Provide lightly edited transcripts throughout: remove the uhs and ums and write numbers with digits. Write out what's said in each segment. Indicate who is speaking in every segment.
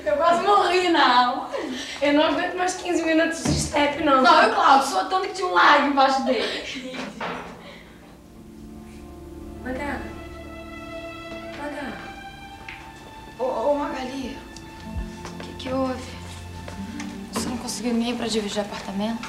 Speaker 1: Eu quase morri na aula. Eu não aguento mais 15 minutos de step, não.
Speaker 2: Não, eu, Cláudio, sou tanto que tinha um lag embaixo dele.
Speaker 1: Maga. Maga.
Speaker 2: Ô, Magali, o que houve? Você não conseguiu nem ir pra dividir apartamento?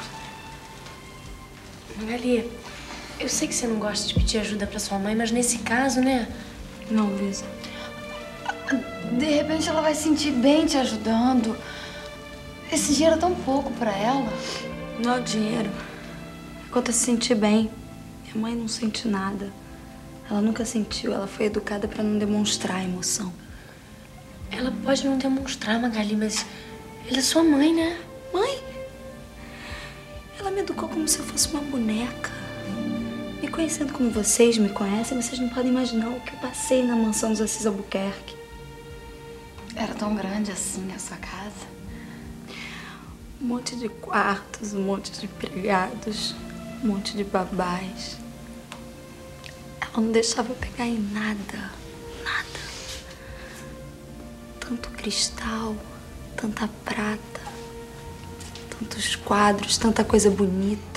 Speaker 1: Magali, eu sei que você não gosta de pedir ajuda pra sua mãe, mas nesse caso, né?
Speaker 2: Não, Luísa. De repente ela vai se sentir bem te ajudando. Esse dinheiro é tão pouco pra ela.
Speaker 3: Não é o dinheiro. Quanto a se sentir bem. Minha mãe não sente nada. Ela nunca sentiu. Ela foi educada pra não demonstrar emoção.
Speaker 1: Ela pode não demonstrar, Magali, mas ela é sua mãe, né?
Speaker 3: Mãe? Ela me educou como se eu fosse uma boneca. Me conhecendo como vocês me conhecem, vocês não podem imaginar o que eu passei na mansão dos Assis Albuquerque.
Speaker 2: Era tão grande assim a sua casa?
Speaker 3: Um monte de quartos, um monte de empregados, um monte de babás. Ela não deixava eu pegar em nada, nada. Tanto cristal, tanta prata, tantos quadros, tanta coisa bonita.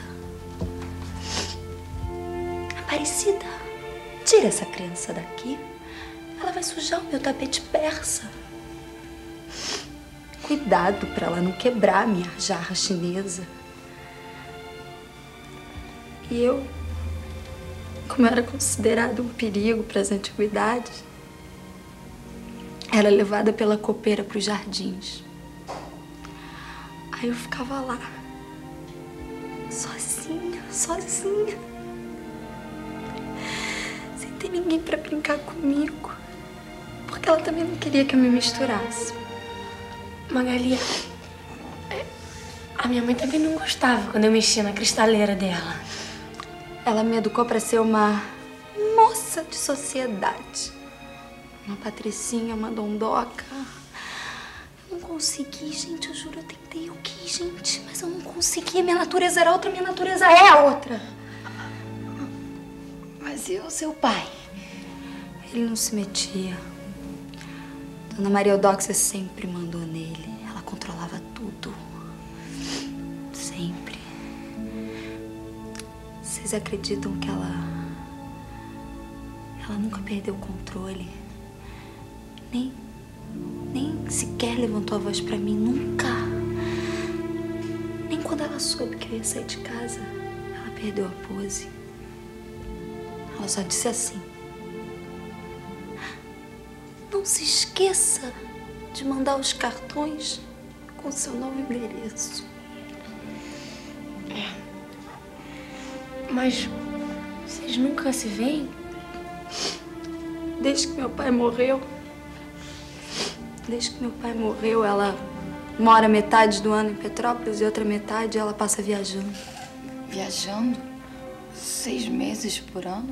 Speaker 3: Aparecida, tira essa criança daqui. Ela vai sujar o meu tapete persa. Cuidado pra ela não quebrar a minha jarra chinesa. E eu, como era considerado um perigo para as antiguidades, era levada pela copeira para os jardins. Aí eu ficava lá, sozinha, sozinha, sem ter ninguém para brincar comigo, porque ela também não queria que eu me misturasse.
Speaker 1: Magali, a minha mãe também não gostava quando eu mexia na cristaleira dela.
Speaker 3: Ela me educou para ser uma moça de sociedade. Uma patricinha, uma dondoca. Eu não consegui, gente, eu juro, eu tentei, eu quis, gente, mas eu não consegui. Minha natureza era outra, minha natureza é a outra.
Speaker 2: Mas e o seu pai?
Speaker 3: Ele não se metia. Dona Maria Eudóxia sempre mandou nele. Ela controlava tudo. Sempre. Vocês acreditam que ela nunca perdeu o controle? Nem sequer levantou a voz pra mim, nunca. Nem quando ela soube que eu ia sair de casa, ela perdeu a pose. Ela só disse assim: não se esqueça de mandar os cartões com seu novo endereço.
Speaker 1: Mas vocês nunca se veem?
Speaker 3: Desde que meu pai morreu, ela mora metade do ano em Petrópolis e outra metade ela passa viajando.
Speaker 2: Viajando? 6 meses por ano?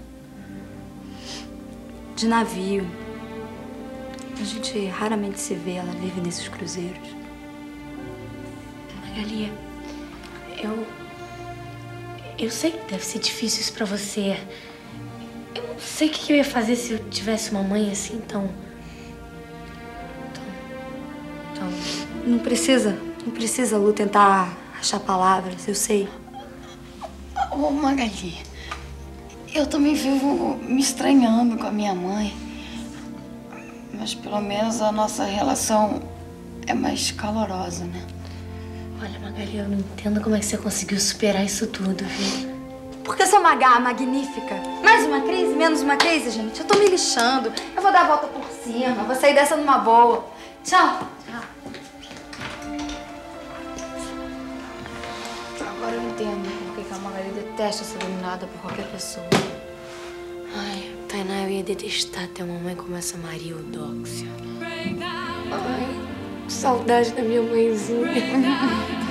Speaker 3: De navio. A gente raramente se vê, ela vive nesses cruzeiros.
Speaker 1: Magali, eu sei que deve ser difícil isso pra você. Eu não sei o que eu ia fazer se eu tivesse uma mãe assim tão...
Speaker 3: Não precisa, Lu, tentar achar palavras, eu sei.
Speaker 2: Ô, Magali, eu também vivo me estranhando com a minha mãe. Mas pelo menos a nossa relação é mais calorosa, né?
Speaker 1: Olha, Magali, eu não entendo como é que você conseguiu superar isso tudo, viu?
Speaker 3: Porque eu sou magnífica. Mais uma crise, menos uma crise, gente. Eu tô me lixando. Eu vou dar a volta por cima, vou sair dessa numa boa. Tchau.
Speaker 2: Agora eu entendo porque a Magali detesta ser dominada por qualquer pessoa.
Speaker 1: Ai, Tainá, eu ia detestar ter uma mãe como essa Maria Eudóxia. Ai, que saudade da minha mãezinha.